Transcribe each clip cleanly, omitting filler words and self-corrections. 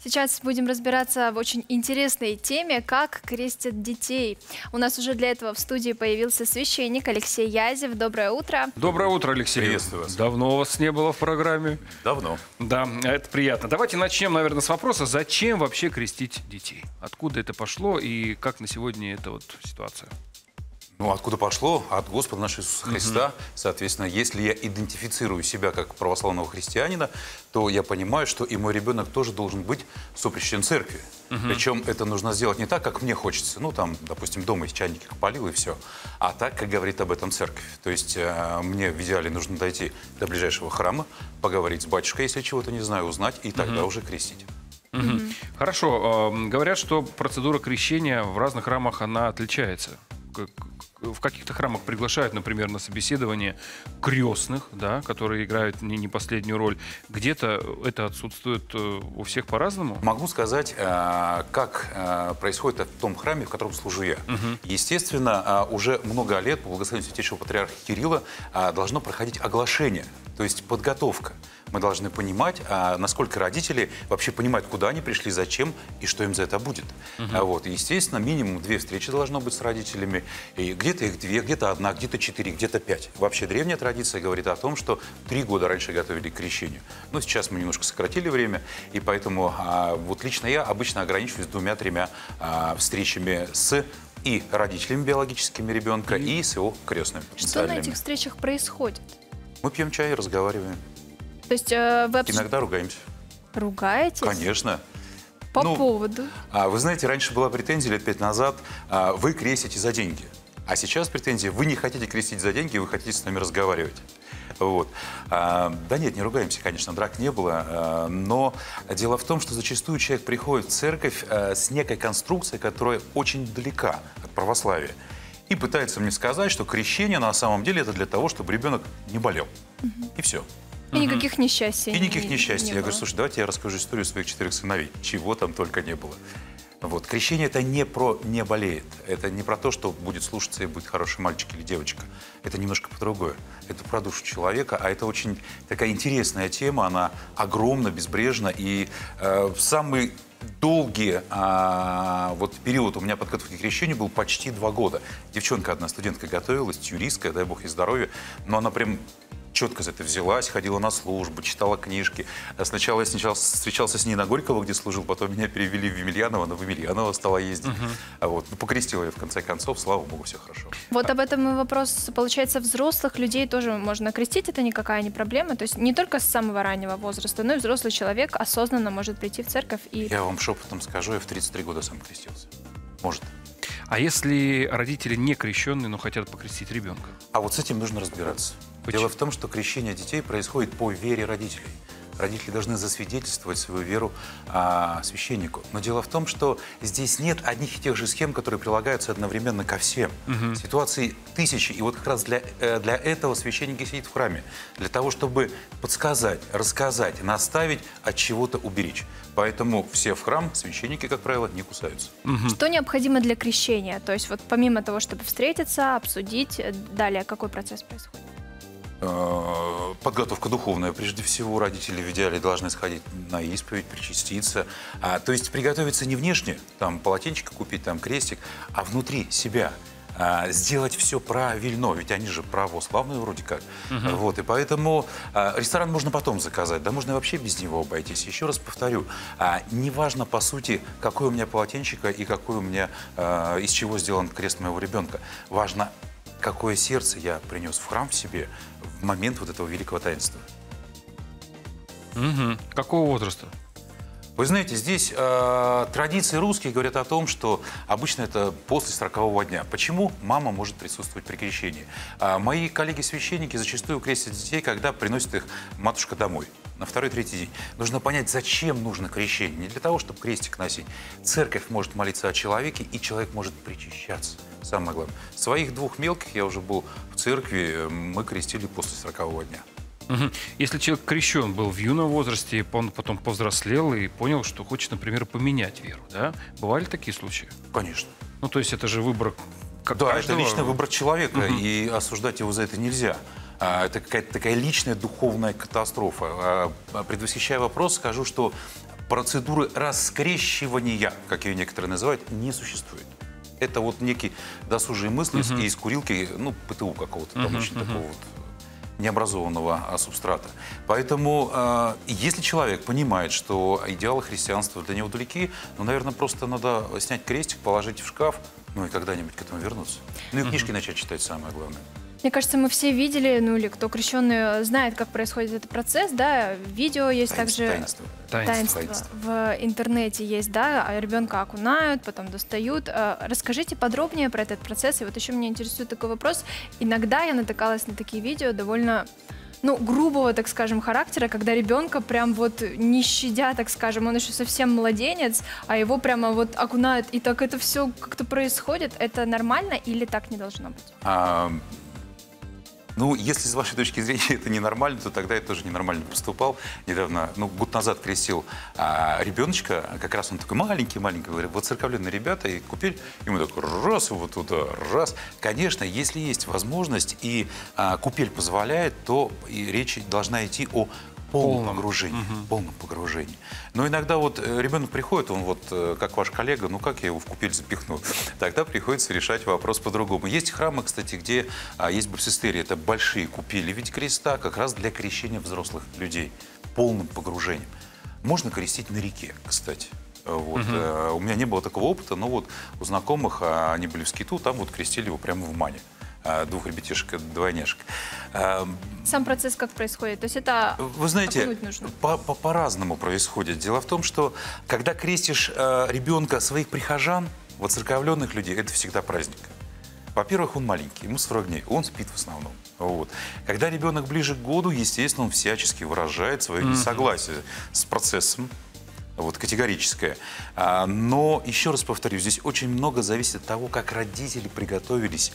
Сейчас будем разбираться в очень интересной теме, как крестят детей. У нас уже для этого в студии появился священник Алексей Язев. Доброе утро. Доброе утро, Алексей. Приветствую вас. Давно вас не было в программе. Давно. Да, это приятно. Давайте начнем, наверное, с вопроса, зачем вообще крестить детей? Откуда это пошло и как на сегодня эта вот ситуация? Ну, откуда пошло? От Господа нашего Иисуса Христа. Соответственно, если я идентифицирую себя как православного христианина, то я понимаю, что и мой ребенок тоже должен быть сопричащен церкви. Причем это нужно сделать не так, как мне хочется. Ну, там, допустим, дома из чайника полил и все. А так, как говорит об этом церковь. То есть мне в идеале нужно дойти до ближайшего храма, поговорить с батюшкой, если чего-то не знаю, узнать, и тогда уже крестить. Хорошо. Говорят, что процедура крещения в разных храмах, она отличается. В каких-то храмах приглашают, например, на собеседование крестных, да, которые играют не последнюю роль. Где-то это отсутствует у всех по-разному? Могу сказать, как происходит это в том храме, в котором служу я. Естественно, уже много лет по благословению святейшего патриарха Кирилла должно проходить оглашение, то есть подготовка. Мы должны понимать, насколько родители вообще понимают, куда они пришли, зачем и что им за это будет. Вот. И, естественно, минимум 2 встречи должно быть с родителями. И где-то их 2, где-то 1, где-то 4, где-то 5. Вообще древняя традиция говорит о том, что 3 года раньше готовили к крещению. Но сейчас мы немножко сократили время, и поэтому вот лично я обычно ограничиваюсь 2-3 встречами с и родителями биологическими ребенка, и с его крестными. Что на этих встречах происходит? Мы пьем чай и разговариваем. То есть вы Иногда ругаемся. ругаетесь? Конечно. По поводу? Вы знаете, раньше была претензия лет 5 назад, вы крестите за деньги. А сейчас претензия, вы не хотите крестить за деньги, вы хотите с нами разговаривать. Вот. Да нет, не ругаемся, конечно, драк не было. Но дело в том, что зачастую человек приходит в церковь с некой конструкцией, которая очень далека от православия. И пытается мне сказать, что крещение на самом деле это для того, чтобы ребенок не болел. И все. И никаких несчастий. И никаких несчастий. Я было. говорю, слушай, давайте я расскажу историю своих 4 сыновей. Чего там только не было. Вот. Крещение это не про «не болеет». Это не про то, что будет слушаться и будет хороший мальчик или девочка. Это немножко по-другое. Это про душу человека, а это очень такая интересная тема. Она огромна, безбрежна. И в самый долгий вот период у меня подготовки к крещению был почти 2 года. Девчонка одна, студентка готовилась, юристка, дай бог ей здоровья. Но она прям четко за это взялась, ходила на службу, читала книжки. Сначала я встречался с ней на Горького, где служил, потом меня перевели в Емельяново, она в Емельяново стала ездить. Вот. Ну, покрестила я в конце концов, слава богу, все хорошо. Вот об этом и вопрос. Получается, взрослых людей тоже можно крестить, это никакая не проблема. То есть не только с самого раннего возраста, но и взрослый человек осознанно может прийти в церковь и... Я вам шепотом скажу, я в 33 года сам крестился. Может. А если родители не крещенные, но хотят покрестить ребенка? А вот с этим нужно разбираться. Почему? Дело в том, что крещение детей происходит по вере родителей. Родители должны засвидетельствовать свою веру священнику. Но дело в том, что здесь нет одних и тех же схем, которые прилагаются одновременно ко всем. Ситуаций тысячи. И вот как раз для этого священник сидит в храме. Для того, чтобы подсказать, рассказать, наставить, от чего-то уберечь. Поэтому все в храм, священники, как правило, не кусаются. Что необходимо для крещения? То есть вот помимо того, чтобы встретиться, обсудить, далее какой процесс происходит? Подготовка духовная. Прежде всего, родители в идеале должны сходить на исповедь, причаститься. То есть приготовиться не внешне, там полотенчика купить, там крестик, а внутри себя. Сделать все правильно, ведь они же православные вроде как. Вот, и поэтому ресторан можно потом заказать, да можно вообще без него обойтись. Еще раз повторю, неважно по сути, какое у меня полотенчико и какой у меня, из чего сделан крест моего ребенка. Важно, какое сердце я принес в храм в себе в момент вот этого великого таинства. Какого возраста? Вы знаете, здесь традиции русские говорят о том, что обычно это после 40-го дня. Почему мама может присутствовать при крещении? Мои коллеги-священники зачастую крестят детей, когда приносит их матушка домой. На 2-3 день. Нужно понять, зачем нужно крещение. Не для того, чтобы крестик носить. Церковь может молиться о человеке, и человек может причащаться. Самое главное. Своих 2 мелких, я уже был в церкви, мы крестили после 40-го дня. Если человек крещен был в юном возрасте, он потом повзрослел и понял, что хочет, например, поменять веру, да? Бывали такие случаи? Конечно. Ну, то есть это же выбор Да, каждого. это личный выбор человека, и осуждать его за это нельзя. Это какая-то такая личная духовная катастрофа. Предвосхищая вопрос, скажу, что процедуры раскрещивания, как ее некоторые называют, не существует. Это вот некий досужие мысли из курилки, ну, ПТУ какого-то, там очень такого вот необразованного субстрата. Поэтому, если человек понимает, что идеалы христианства для него далеки, ну, наверное, просто надо снять крестик, положить в шкаф, ну и когда-нибудь к этому вернуться. Ну и книжки начать читать, самое главное. Мне кажется, мы все видели, ну или кто крещенный знает, как происходит этот процесс, да, видео есть также... Таинство. В интернете есть, да, а ребенка окунают, потом достают. Расскажите подробнее про этот процесс. И вот еще меня интересует такой вопрос. Иногда я натыкалась на такие видео довольно, ну, грубого, так скажем, характера, когда ребенка прям вот не щадя, так скажем, он еще совсем младенец, а его прямо вот окунают, и так это все как-то происходит. Это нормально или так не должно быть? Ну, если с вашей точки зрения это ненормально, то тогда я тоже ненормально поступал. Недавно, ну, год назад крестил ребеночка, как раз он такой маленький-маленький, говорит, вот церковленные ребята, и купель, ему такой раз, и вот туда, раз. Конечно, если есть возможность, и купель позволяет, то и речь должна идти о полном погружении. Но иногда вот ребенок приходит, он вот как ваш коллега, ну как я его в купель запихну? Тогда приходится решать вопрос по-другому. Есть храмы, кстати, где есть баптистерии, это большие купели в виде креста, как раз для крещения взрослых людей, полным погружением. Можно крестить на реке, кстати. Вот. У меня не было такого опыта, но вот у знакомых, они были в Скиту, там вот крестили его прямо в Мане. Двух ребятишек, двойняшек. Сам процесс как происходит? То есть это вы знаете, по-разному происходит. Дело в том, что когда крестишь ребенка своих прихожан, вот церковленных людей, это всегда праздник. Во-первых, он маленький, ему 40 дней, он спит в основном. Вот. Когда ребенок ближе к году, естественно, он всячески выражает свое несогласие с процессом. Вот, категорическое. Но, еще раз повторю, здесь очень много зависит от того, как родители приготовились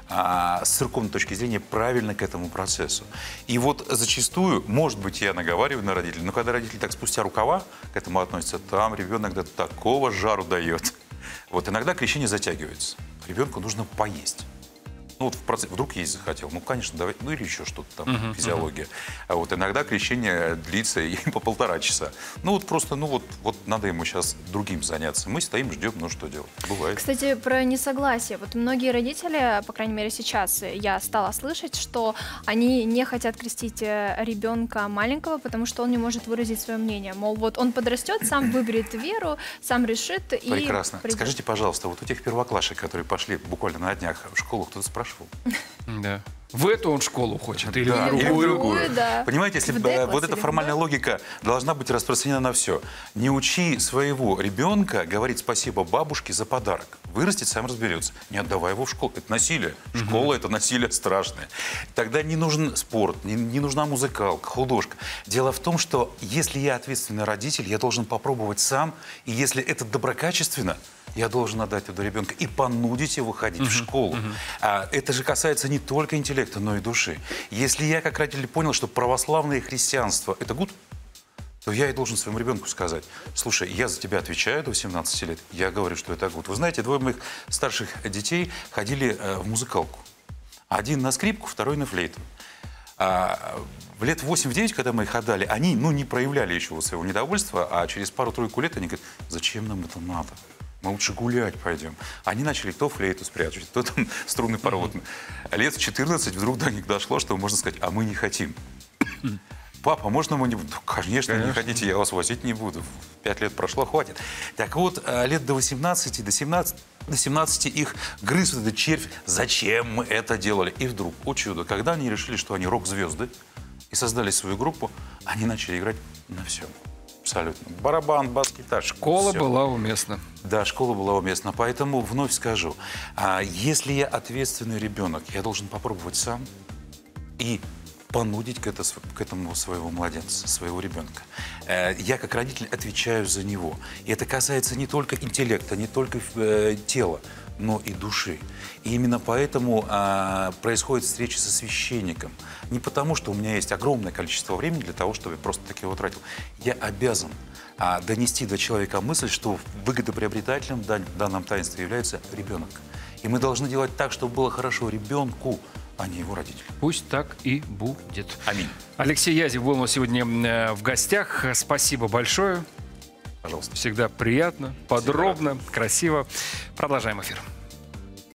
с церковной точки зрения правильно к этому процессу. И вот зачастую, может быть, я наговариваю на родителей, но когда родители так спустя рукава к этому относятся, там ребенок до такого жару дает. Вот иногда крещение затягивается. Ребенку нужно поесть. Ну вот вдруг есть захотел, ну конечно, давай, ну или еще что-то там, физиология. А вот иногда крещение длится и по 1,5 часа. Ну вот просто, ну вот надо ему сейчас другим заняться. Мы стоим, ждем, ну что делать? Бывает. Кстати, про несогласие. Вот многие родители, по крайней мере сейчас, я стала слышать, что они не хотят крестить ребенка маленького, потому что он не может выразить свое мнение. Мол, вот он подрастет, сам выберет веру, сам решит и... Прекрасно. Скажите, пожалуйста, вот у тех первоклашек, которые пошли буквально на днях в школу, кто-то спрашивал? Да. В эту он школу хочет или да, в другую? Да. Понимаете, если вот эта формальная логика должна быть распространена на все. Не учи своего ребенка говорить спасибо бабушке за подарок. Вырастет, сам разберется. Не отдавай его в школу. Это насилие. Школа — это насилие страшное. Тогда не нужен спорт, не нужна музыкалка, художка. Дело в том, что если я ответственный родитель, я должен попробовать сам. И если это доброкачественно, я должен отдать это ребенка и понудить его ходить в школу. Это же касается не только интеллекта, но и души. Если я, как родитель, понял, что православное христианство — это гуд, то я и должен своему ребенку сказать: слушай, я за тебя отвечаю до 18 лет, я говорю, что это гуд. Вы знаете, 2 моих старших детей ходили в музыкалку. Один на скрипку, второй на флейту. В лет 8-9, когда мы их отдали, они не проявляли еще своего недовольства, а через пару-тройку лет они говорят: зачем нам это надо? Мы лучше гулять пойдем. Они начали кто флейту спрятать, кто там струны порвут. Лет в 14 вдруг до них дошло, что можно сказать: а мы не хотим. Папа, можно мы не будем? Конечно, не хотите, я вас возить не буду. 5 лет прошло, хватит. Так вот, лет до 18, до 17 их грыз этот червь. Зачем мы это делали? И вдруг, о чудо, когда они решили, что они рок-звезды, и создали свою группу, они начали играть на всем. Абсолютно. Барабан, бас, гитара. Школа была уместна. Да, школа была уместна. Поэтому вновь скажу, если я ответственный ребенок, я должен попробовать сам и понудить к этому своего младенца, своего ребенка. Я как родитель отвечаю за него. И это касается не только интеллекта, не только тела, но и души. И именно поэтому происходит встреча со священником. Не потому, что у меня есть огромное количество времени для того, чтобы я просто-таки его тратил. Я обязан донести до человека мысль, что выгодоприобретателем в данном таинстве является ребенок. И мы должны делать так, чтобы было хорошо ребенку, а не его родителям. Пусть так и будет. Аминь. Алексей Язев был у нас сегодня в гостях. Спасибо большое. Пожалуйста. Всегда приятно, подробно, красиво. Продолжаем эфир.